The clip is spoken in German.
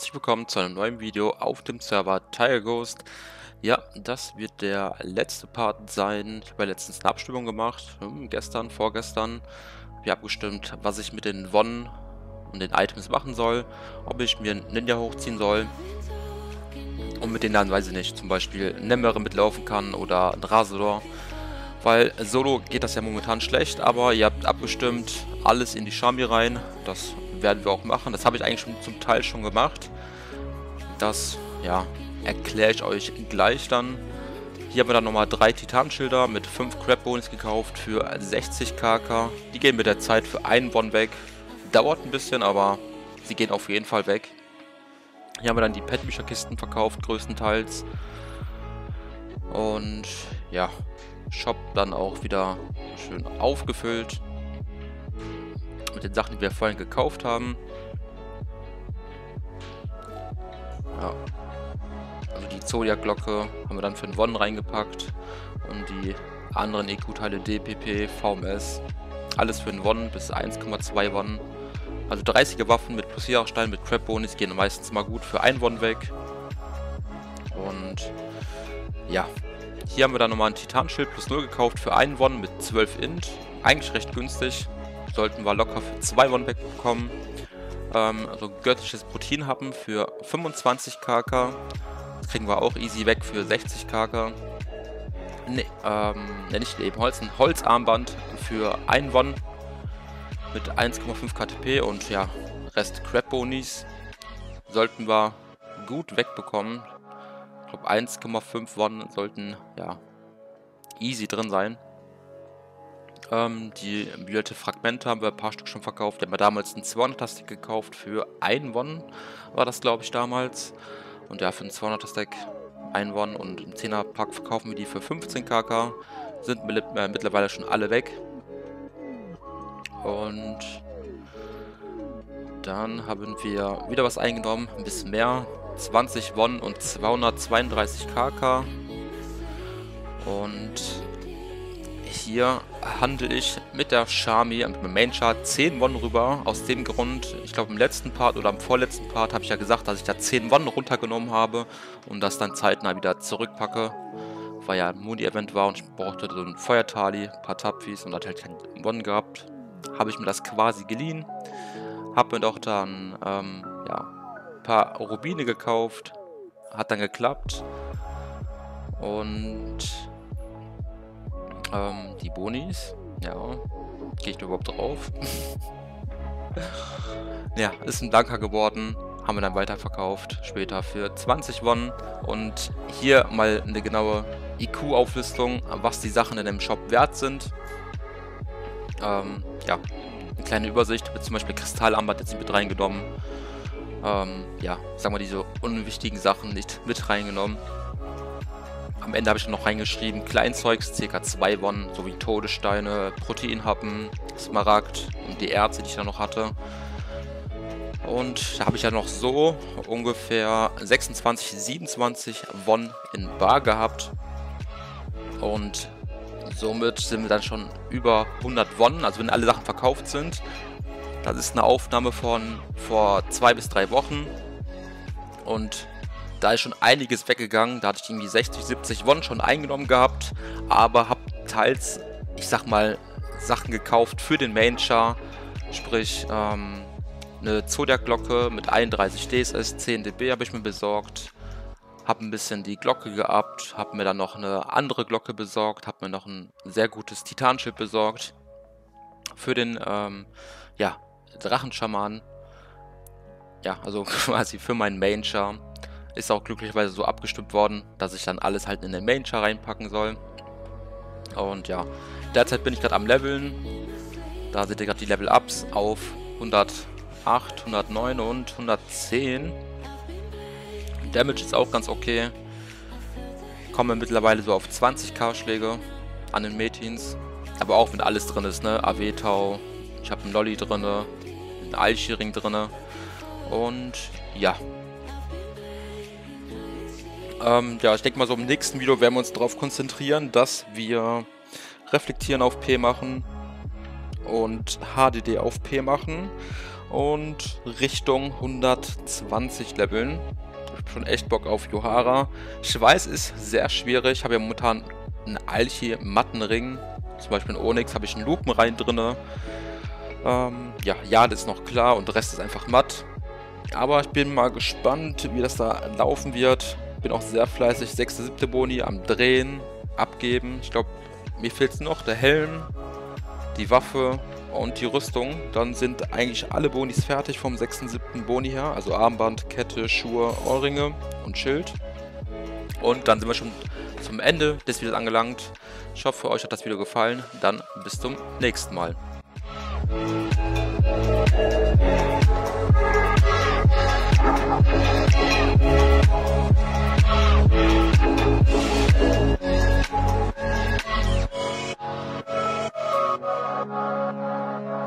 herzlich willkommen zu einem neuen Video auf dem Server Tiger Ghost. Ja, das wird der letzte Part sein. Ich habe ja letztens eine Abstimmung gemacht, gestern, vorgestern. Wir haben abgestimmt, was ich mit den Wonnen und den Items machen soll. Ob ich mir einen Ninja hochziehen soll und mit denen dann, weiß ich nicht, zum Beispiel Nemmere mitlaufen kann oder ein Rasodor. Weil solo geht das ja momentan schlecht, aber ihr habt abgestimmt, alles in die Shami rein. Das werden wir auch machen. Das habe ich eigentlich schon zum Teil schon gemacht. Das, ja, erkläre ich euch gleich dann. Hier haben wir dann nochmal 3 Titanschilder mit 5 Crab-Bonis gekauft für 60 KK. Die gehen mit der Zeit für einen Won weg. Dauert ein bisschen, aber sie gehen auf jeden Fall weg. Hier haben wir dann die Petbücherkisten verkauft, größtenteils. Und ja, Shop dann auch wieder schön aufgefüllt mit den Sachen, die wir vorhin gekauft haben. Ja, also die Zodiac-Glocke haben wir dann für den Won reingepackt und die anderen EQ-Teile DPP, VMS, alles für den Won bis 1,2 Won. Also 30er Waffen mit Pulsierstein, mit Crab-Bonis gehen meistens mal gut für 1 Won weg. Und ja, hier haben wir dann nochmal ein Titanschild plus 0 gekauft für 1 Won mit 12 Int. Eigentlich recht günstig. Sollten wir locker für 2 Won wegbekommen. Also göttliches Protein haben für 25 KK. Das kriegen wir auch easy weg für 60 KK. Ne, nicht eben Holz, ein Holzarmband für 1 Won mit 1,5 KTP und ja, Rest Crab-Bonis sollten wir gut wegbekommen. Ich glaube 1,5 Won sollten ja easy drin sein. Die violette Fragmente haben wir ein paar Stück schon verkauft. Die haben wir damals einen 200er-Stack gekauft für 1 Won, war das glaube ich damals. Und ja, für einen 200er-Stack 1 Won und im 10er-Pack verkaufen wir die für 15 KK. Sind mittlerweile schon alle weg. Und dann haben wir wieder was eingenommen, ein bisschen mehr. 20 Won und 232 KK. Und hier handle ich mit der Shami, mit dem Main Chart 10 Won rüber. Aus dem Grund, ich glaube im letzten Part oder im vorletzten Part habe ich ja gesagt, dass ich da 10 Won runtergenommen habe und das dann zeitnah wieder zurückpacke. Weil ja ein Muni-Event war und ich brauchte so ein Feuertali, ein paar Tapfis und hatte halt keinen Won gehabt. Habe ich mir das quasi geliehen. Habe mir doch dann ja, ein paar Rubine gekauft. Hat dann geklappt. Und die Bonis, ja, gehe ich da überhaupt drauf? Ja, ist ein Blanker geworden, haben wir dann weiterverkauft, später für 20 Won. Und hier mal eine genaue IQ-Auflistung, was die Sachen in dem Shop wert sind. Ja, eine kleine Übersicht, mit zum Beispiel Kristallarmband jetzt nicht mit reingenommen. Ja, sagen wir diese unwichtigen Sachen nicht mit reingenommen. Am Ende habe ich noch reingeschrieben, Kleinzeugs, ca. 2 Won, sowie Todessteine, Proteinhappen, Smaragd und die Erze, die ich da noch hatte. Und da habe ich ja noch so ungefähr 26, 27 Won in bar gehabt. Und somit sind wir dann schon über 100 Won, also wenn alle Sachen verkauft sind. Das ist eine Aufnahme von vor 2 bis 3 Wochen. Und da ist schon einiges weggegangen, da hatte ich irgendwie 60, 70 Won schon eingenommen gehabt, aber habe teils, ich sag mal, Sachen gekauft für den Main Char, sprich eine Zodiac-Glocke mit 31 DSS, 10 dB habe ich mir besorgt, habe ein bisschen die Glocke geabt, habe mir dann noch eine andere Glocke besorgt, habe mir noch ein sehr gutes Titanschild besorgt für den ja, Drachenschamanen, ja, also quasi für meinen Main Char. Ist auch glücklicherweise so abgestimmt worden, dass ich dann alles halt in den Main Char reinpacken soll. Und ja, derzeit bin ich gerade am Leveln. Da seht ihr gerade die Level-Ups auf 108, 109 und 110. Damage ist auch ganz okay. Komme mittlerweile so auf 20k Schläge an den Metins. Aber auch wenn alles drin ist, ne? AW-Tau, ich habe einen Lolli drin, einen Alchi-Ring drin. Und ja. Ja, ich denke mal so im nächsten Video werden wir uns darauf konzentrieren, dass wir Reflektieren auf P machen und HDD auf P machen. und Richtung 120 leveln. Ich habe schon echt Bock auf Yohara. Ich weiß, es ist sehr schwierig. Ich habe ja momentan einen Alchi Mattenring. Zum Beispiel in Onyx habe ich einen Lupenrein drin. Ja, Jade ist noch klar und der Rest ist einfach matt. Aber ich bin mal gespannt, wie das da laufen wird. Bin auch sehr fleißig, 6., 7. Boni am Drehen, abgeben. Ich glaube, mir fehlt noch der Helm, die Waffe und die Rüstung. Dann sind eigentlich alle Bonis fertig vom 6., 7. Boni her. Also Armband, Kette, Schuhe, Ohrringe und Schild. Und dann sind wir schon zum Ende des Videos angelangt. Ich hoffe, euch hat das Video gefallen. Dann bis zum nächsten Mal.